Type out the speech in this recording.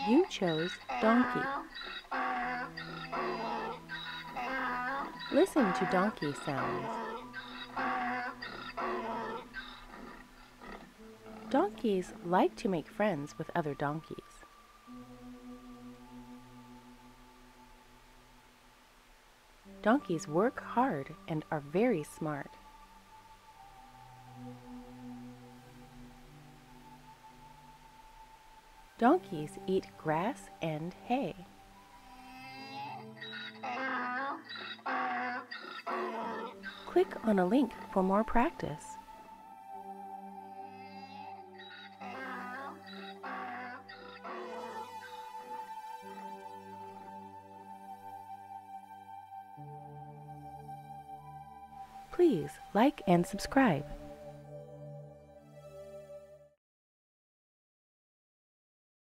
You chose donkey. Listen to donkey sounds. Donkeys like to make friends with other donkeys. Donkeys work hard and are very smart. Donkeys eat grass and hay. Click on a link for more practice. Please like and subscribe.